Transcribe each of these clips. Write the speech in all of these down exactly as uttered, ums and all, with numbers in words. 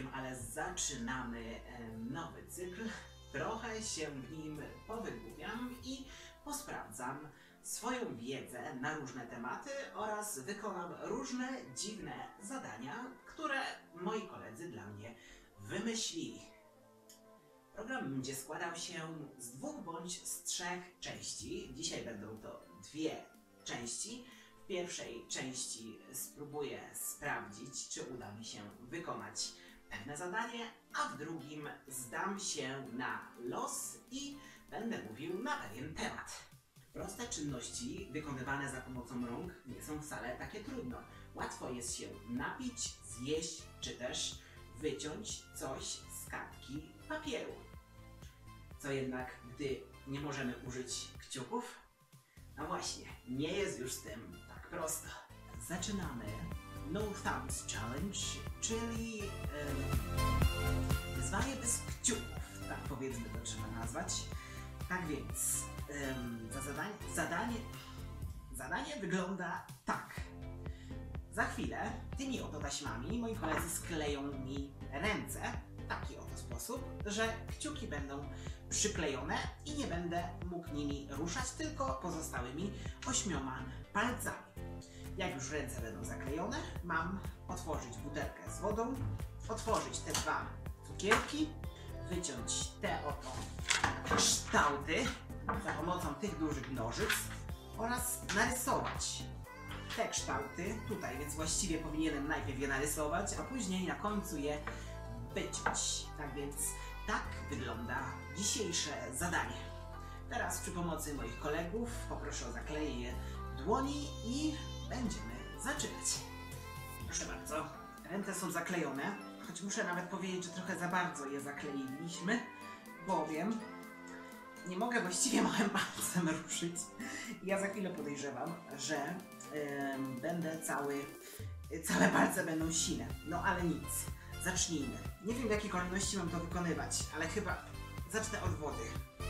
ale zaczynamy nowy cykl. Trochę się w nim powygłupiam i posprawdzam swoją wiedzę na różne tematy oraz wykonam różne dziwne zadania, które moi koledzy dla mnie wymyślili. Program będzie składał się z dwóch bądź z trzech części. Dzisiaj będą to dwie części. W pierwszej części spróbuję sprawdzić, czy uda mi się wykonać pewne zadanie, a w drugim zdam się na los i będę mówił na pewien temat. Proste czynności wykonywane za pomocą rąk nie są wcale takie trudne. Łatwo jest się napić, zjeść, czy też wyciąć coś z kartki papieru. Co jednak, gdy nie możemy użyć kciuków? No właśnie, nie jest już z tym tak prosto. Zaczynamy No Thumbs Challenge, czyli um, wyzwanie bez kciuków, tak powiedzmy to trzeba nazwać. Tak więc, um, za zadanie, zadanie, zadanie wygląda tak. Za chwilę tymi oto taśmami moi koledzy skleją mi ręce w taki oto sposób, że kciuki będą przyklejone i nie będę mógł nimi ruszać, tylko pozostałymi ośmioma palcami. Jak już ręce będą zaklejone, mam otworzyć butelkę z wodą, otworzyć te dwa cukierki, wyciąć te oto kształty za pomocą tych dużych nożyc oraz narysować te kształty tutaj, więc właściwie powinienem najpierw je narysować, a później na końcu je wyciąć. Tak więc tak wygląda dzisiejsze zadanie. Teraz przy pomocy moich kolegów poproszę o zaklejenie dłoni i będziemy zaczynać. Proszę bardzo, ręce są zaklejone, choć muszę nawet powiedzieć, że trochę za bardzo je zakleiliśmy, bowiem nie mogę właściwie małym palcem ruszyć. Ja za chwilę podejrzewam, że yy, będę cały, całe palce będą sine. No ale nic, zacznijmy. Nie wiem, w jakiej kolejności mam to wykonywać, ale chyba zacznę od wody.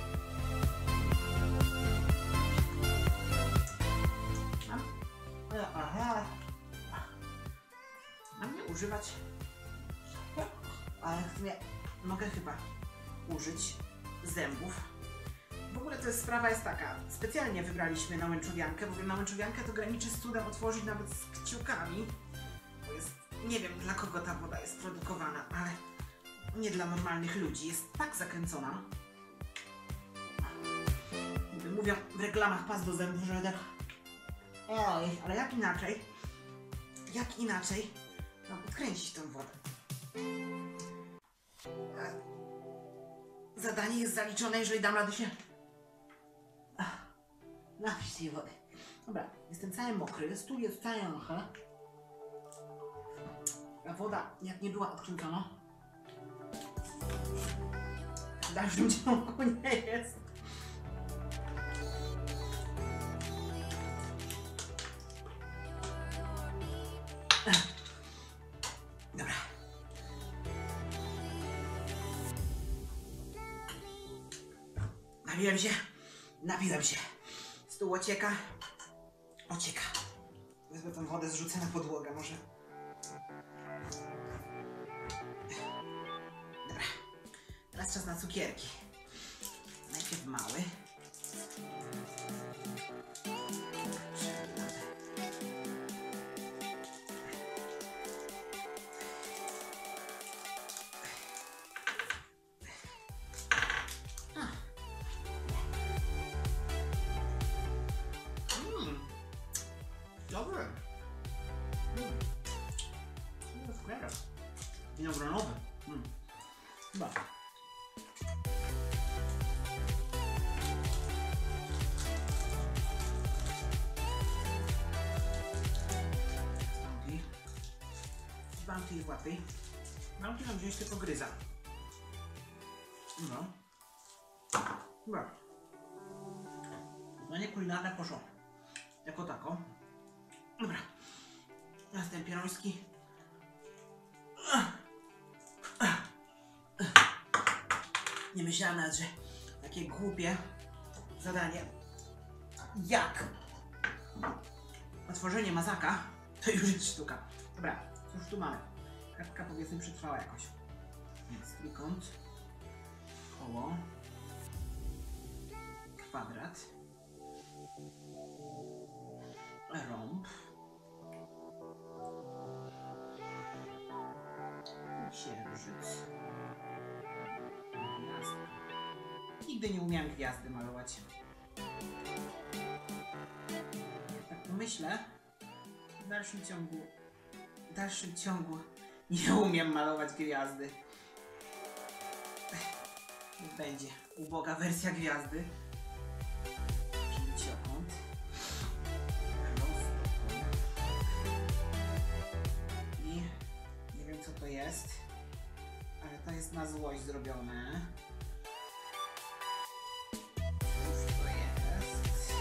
Mam, aha, mam nie używać, ale w sumie mogę chyba użyć zębów. W ogóle to jest, sprawa jest taka, specjalnie wybraliśmy nałęczowiankę, bowiem nałęczowiankę to graniczy z cudem otworzyć nawet z kciukami. Bo jest, nie wiem dla kogo ta woda jest produkowana, ale nie dla normalnych ludzi. Jest tak zakręcona. Niby mówią w reklamach pas do zębów, że tak... Oj, ale jak inaczej? Jak inaczej mam odkręcić tą wodę? Zadanie jest zaliczone, jeżeli dam radę się napić tej wody. Dobra, jestem cały mokry, stół jest cały mokry. A woda, jak nie była odkręcona, w dalszym ciągu nie jest. Dobra. Napiłem się, napiłem się. Stół ocieka, ocieka. Wezmę tą wodę, zrzucę na podłogę może. Dobra, teraz czas na cukierki. Najpierw mały. Dobre. Mm. To jest cukierek. Winogronowy. Mm. Chyba. Bounty. Bounty jest łatwiej. Bounty tam wziąć tylko gryza. No. Chyba. Zdanie kulinarne poszło. Jako tako. Dobra. Teraz ten pieroński. Nie myślałem nawet, że takie głupie zadanie jak otworzenie mazaka to już jest sztuka. Dobra, cóż tu mamy? Kartka powiedzmy przetrwała jakoś. Jest trójkąt, koło, kwadrat, rąb, księżyc, gwiazda. Nigdy nie umiałem gwiazdy malować. Tak pomyślę, w dalszym ciągu, w dalszym ciągu nie umiem malować gwiazdy. Niech będzie uboga wersja gwiazdy. Pięciokąt. I nie wiem co to jest, ale to jest na złość zrobione. Cóż to jest?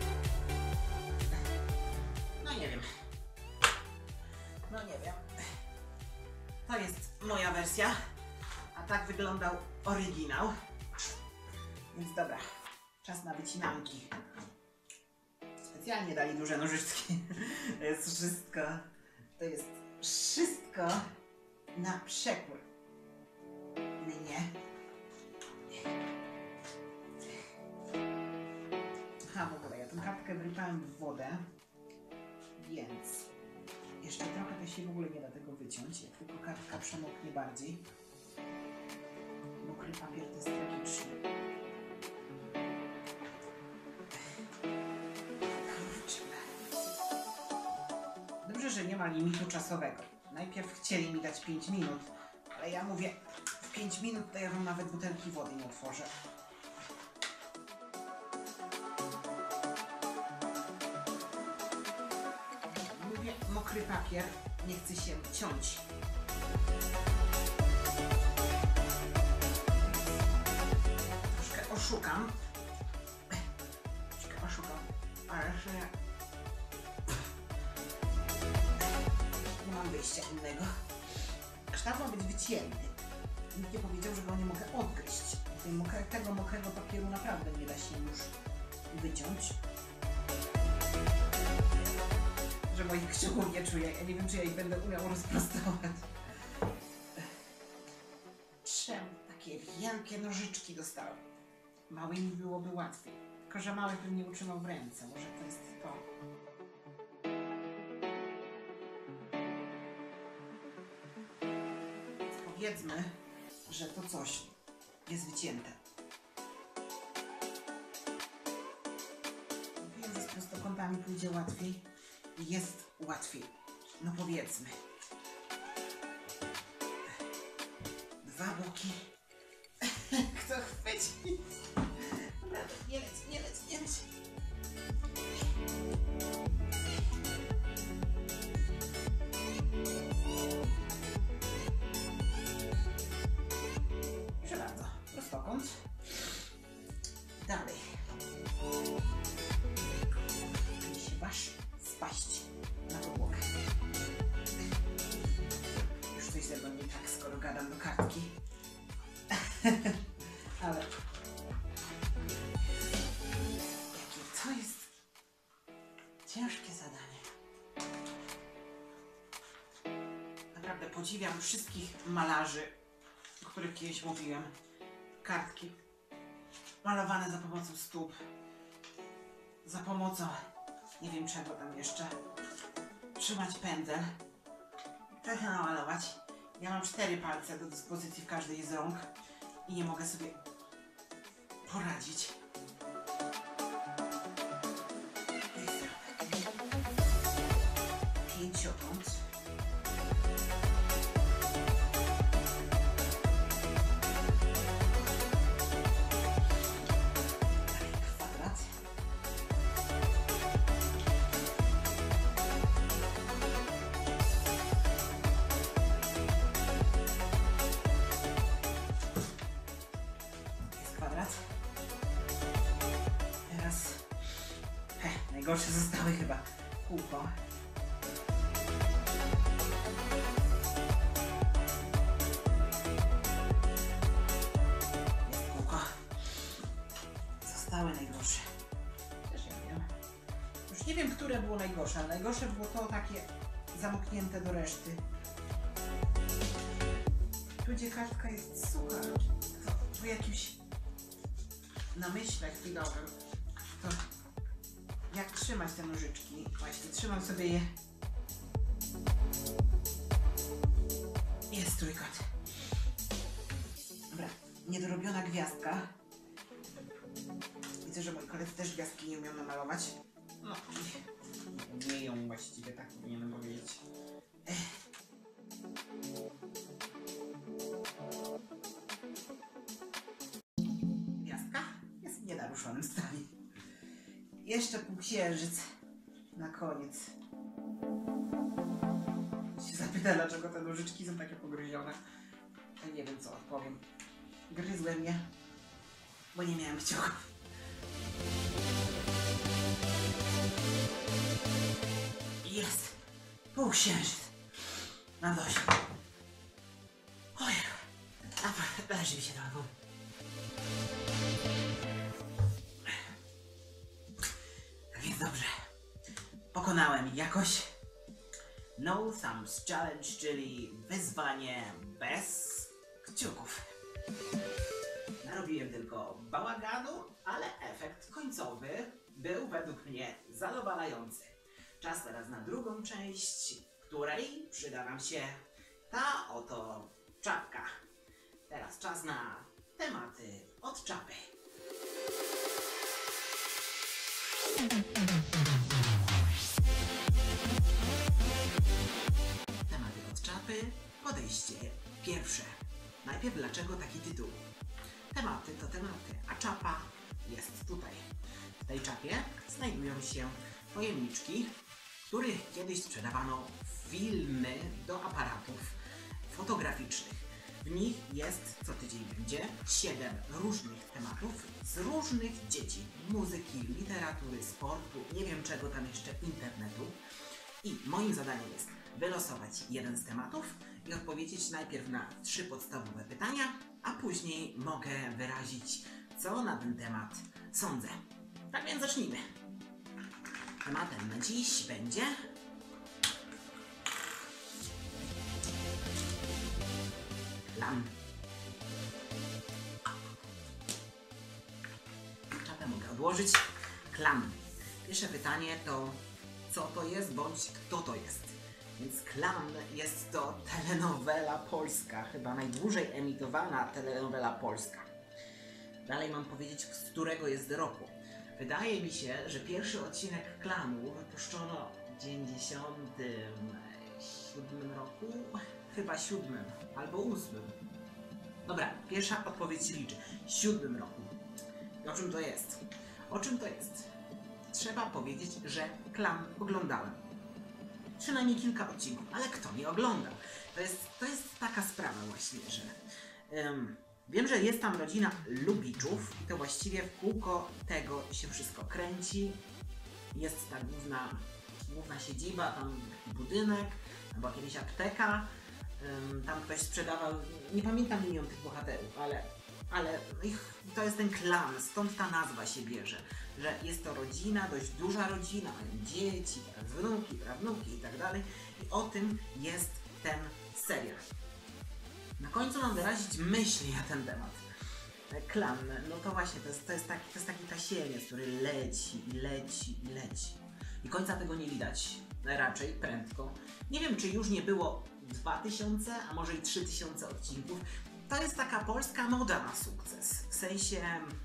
No nie wiem. No nie wiem. To jest moja wersja, a tak wyglądał oryginał. Więc dobra, czas na wycinanki. Specjalnie dali duże nożyczki. To jest wszystko, to jest wszystko na przekór mnie. Aha, w ogóle ja tę kartkę wrypałem w wodę, więc jeszcze trochę to się w ogóle nie da tego wyciąć, jak tylko kartka przemoknie bardziej. Mokry papier to jest tragiczny. Dobrze, że nie ma limitu czasowego. Najpierw chcieli mi dać pięć minut, ale ja mówię, w pięć minut to ja wam nawet butelki wody nie otworzę. Mówię, mokry papier nie chce się ciąć. Troszkę oszukam. Troszkę oszukam, ale że nie mam wyjścia innego. Kształt ma być wycięty. Nikt nie powiedział, że go nie mogę odgryźć. Tej mokre, tego mokrego papieru naprawdę nie da się już wyciąć. Że moich kciuków nie czuję. Ja nie wiem, czy ja ich będę umiał rozprostować. Czemu takie wielkie nożyczki dostałem? Małymi byłoby łatwiej. Tylko że mały bym nie utrzymał w ręce. Może to jest to. Powiedzmy, że to coś jest wycięte. Wiem, że z prostokątami pójdzie łatwiej. Jest łatwiej. No powiedzmy. Dwa boki. Kto chwyci? Naprawdę, nie leć, nie leć, nie leć. Proszę bardzo, prostokąt. Dalej. I się waż spaść na podłogę. Już coś ze mną nie tak, skoro gadam do kartki. Ale jakie to jest ciężkie zadanie. Naprawdę podziwiam wszystkich malarzy, o których kiedyś mówiłem. Kartki malowane za pomocą stóp, za pomocą nie wiem czego tam jeszcze. Trzymać pędzel, trochę namalować. Ja mam cztery palce do dyspozycji w każdej z rąk i nie mogę sobie poradzić. Pięciokąt. Kwadrat. Teraz he, najgorsze zostały chyba kółko. Jest kółko. Zostały najgorsze. Też ja wiem. Już nie wiem, które było najgorsze, ale najgorsze było to takie zamknięte do reszty. Tu gdzie kartka jest sucha, to po jakimś namyśle chwilowym, to jak trzymać te nożyczki? Właśnie, trzymam sobie je. Jest trójkąt. Dobra, niedorobiona gwiazdka. Widzę, że moi koledzy też gwiazdki nie umieją namalować. No, nie ją właściwie, tak powinienem powiedzieć. Ech. Gwiazdka jest w nienaruszonym stanie. Jeszcze półksiężyc na koniec. Się zapyta, dlaczego te nożyczki są takie pogryzione. Ja nie wiem, co odpowiem. Gryzłem je, bo nie miałem kciuków. Jest! Półksiężyc! Mam dość. Oj, a leży mi się na głowę. Więc dobrze. Pokonałem jakoś No Thumbs Challenge, czyli wyzwanie bez kciuków. Narobiłem tylko bałaganu, ale efekt końcowy był według mnie zadowalający. Czas teraz na drugą część, w której przyda nam się ta oto czapka. Teraz czas na tematy od czapy. Tematy od czapy, podejście pierwsze. Najpierw dlaczego taki tytuł? Tematy to tematy, a czapa jest tutaj. W tej czapie znajdują się pojemniczki, w których kiedyś sprzedawano filmy do aparatów fotograficznych. W nich jest co tydzień będzie siedem różnych tematów z różnych dziedzin. Muzyki, literatury, sportu, nie wiem czego tam jeszcze, internetu. I moim zadaniem jest wylosować jeden z tematów i odpowiedzieć najpierw na trzy podstawowe pytania, a później mogę wyrazić, co na ten temat sądzę. Tak więc zacznijmy. Tematem na dziś będzie klan. Czapę mogę odłożyć. Klan. Pierwsze pytanie to, co to jest bądź kto to jest. Więc Klan jest to telenowela polska, chyba najdłużej emitowana telenowela polska. Dalej mam powiedzieć, z którego jest roku. Wydaje mi się, że pierwszy odcinek Klanu wypuszczono w dziewięćdziesiątym siódmym roku? Chyba siódmym albo ósmym. Dobra, pierwsza odpowiedź się liczy. Siódmym roku. I o czym to jest? O czym to jest? Trzeba powiedzieć, że Klan oglądałem. Przynajmniej kilka odcinków, ale kto nie oglądał? To jest, to jest taka sprawa właśnie, że um, wiem, że jest tam rodzina Lubiczów i to właściwie w kółko tego się wszystko kręci. Jest ta główna, główna siedziba, tam budynek, tam była kiedyś apteka, um, tam ktoś sprzedawał, nie pamiętam imion tych bohaterów, ale, ale ich, to jest ten klan, stąd ta nazwa się bierze. Że jest to rodzina, dość duża rodzina, mają dzieci, teraz wnuki, prawnuki i tak dalej. I o tym jest ten serial. Na końcu mam wyrazić myśli na ten temat. Klan, no to właśnie, to jest, to jest, taki, to jest taki tasiemiec, który leci i leci i leci. I końca tego nie widać, raczej prędko. Nie wiem, czy już nie było dwa tysiące, a może i trzy tysiące odcinków. To jest taka polska moda na sukces. W sensie...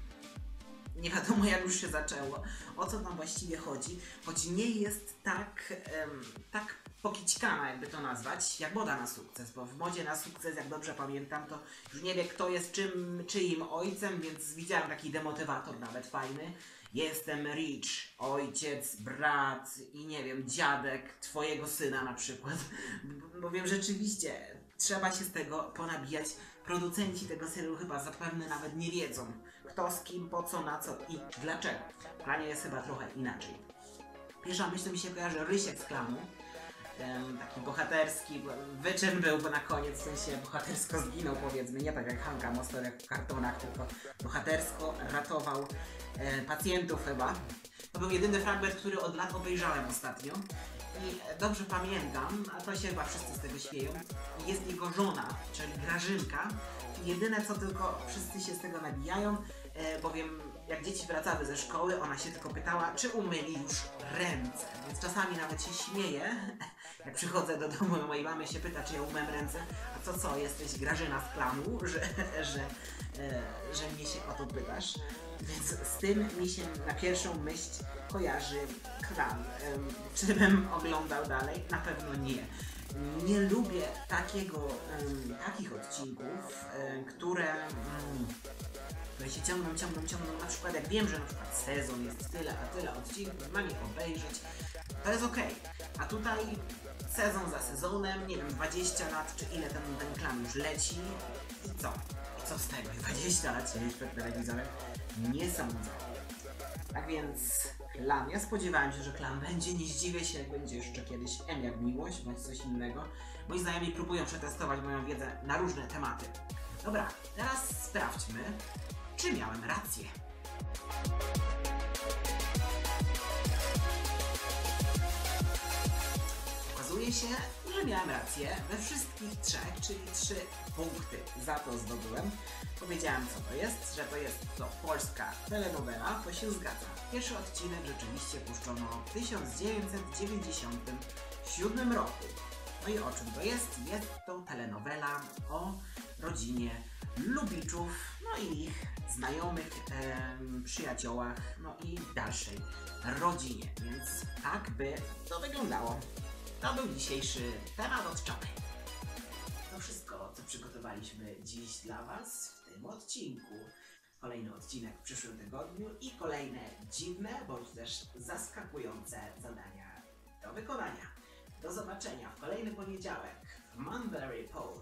Nie wiadomo, jak już się zaczęło, o co tam właściwie chodzi, choć nie jest tak, um, tak pokićkana, jakby to nazwać, jak moda na sukces, bo w modzie na sukces, jak dobrze pamiętam, to już nie wie, kto jest czym, czyim ojcem, więc widziałem taki demotywator nawet fajny. Jestem rich, ojciec, brat i nie wiem, dziadek twojego syna na przykład, bo wiem, rzeczywiście trzeba się z tego ponabijać. Producenci tego serialu chyba zapewne nawet nie wiedzą, kto z kim, po co, na co i dlaczego. W Klanie jest chyba trochę inaczej. Pierwsza myśl mi się kojarzy Rysiek z Klanu. Um, taki bohaterski, wyczyn był, bo na koniec w sensie bohatersko zginął, powiedzmy, nie tak jak Hanka Mosterek w kartonach, tylko bohatersko ratował e, pacjentów chyba. To był jedyny fragment, który od lat obejrzałem ostatnio. i dobrze pamiętam, a to się chyba wszyscy z tego śmieją, jest jego żona, czyli Grażynka. I jedyne co tylko wszyscy się z tego nabijają, e, bowiem jak dzieci wracały ze szkoły, ona się tylko pytała, czy umyli już ręce. Więc czasami nawet się śmieję, jak przychodzę do domu, mojej mamy się pyta, czy ja umyłem ręce, a co co, jesteś Grażyna z klanu, że, że, e, że mnie się o to pytasz. Więc z tym mi się na pierwszą myśl kojarzy klan. Um, czy bym oglądał dalej? Na pewno nie. Nie lubię takiego, um, takich odcinków, um, które, um, które się ciągną, ciągną, ciągną. Na przykład jak wiem, że na przykład sezon jest tyle, a tyle odcinków, mam je obejrzeć, to jest okej. A tutaj sezon za sezonem, nie wiem, dwadzieścia lat, czy ile ten, ten klan już leci i co? I co z tego? dwadzieścia lat siedzieć przed telewizorem? Nie sądzę. Tak więc klan. Ja spodziewałem się, że klan będzie, nie zdziwię się, jak będzie jeszcze kiedyś M jak miłość, bądź coś innego. Moi znajomi próbują przetestować moją wiedzę na różne tematy. Dobra, teraz sprawdźmy, czy miałem rację. Okazuje się, że miałem rację we wszystkich trzech, czyli trzy punkty za to zdobyłem. Powiedziałem, co to jest, że to jest to polska telenowela, to się zgadza. Pierwszy odcinek rzeczywiście puszczono w tysiąc dziewięćset dziewięćdziesiątym siódmym roku. No i o czym to jest? Jest to telenowela o rodzinie Lubiczów, no i ich znajomych, em, przyjaciołach, no i dalszej rodzinie. Więc tak by to wyglądało. To był dzisiejszy temat od wczoraj. To wszystko, co przygotowaliśmy dziś dla Was w tym odcinku. Kolejny odcinek w przyszłym tygodniu i kolejne dziwne, bądź też zaskakujące zadania do wykonania. Do zobaczenia w kolejny poniedziałek w Manbury Post.